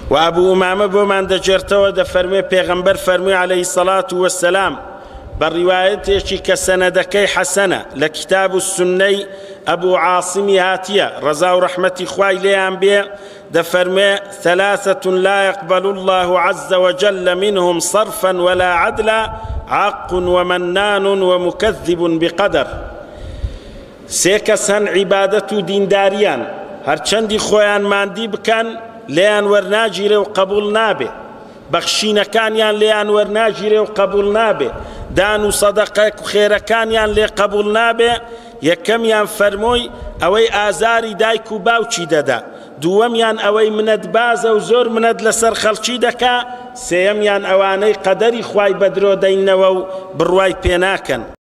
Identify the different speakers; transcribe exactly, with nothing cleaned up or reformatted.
Speaker 1: وأبو أمامة بومان دجرتو دفرمي پیغمبر فرمي عليه الصلاة والسلام بالرواية كسندكي حسنة لكتاب السني أبو عاصم هاتية رضا ورحمة إخوائي ليان بيه دفرمي ثلاثة لا يقبل الله عز وجل منهم صرفا ولا عدلا عاق ومنان ومكذب بقدر سيكسن عبادة دين داريان هرچندی خویان ماندی بکن لیان ورناجیره و قبول نابه بخشینەکانیان لیان وەرناگیرێ و قبول نابێ دان و سەدەقەک و خێرەکانیان لێ قبول نابێ یەکەمیان فەرمووی ئەوەی ئازاری دایک و باوکی دەدا دووەمیان ئەوەی منەت بازە و زۆر منەت لەسەر خەڵکی دەکا سێیەمیان ئەوانەی قەدەری خوای بەدرۆ دەینەوە و بڕوای پێناکەن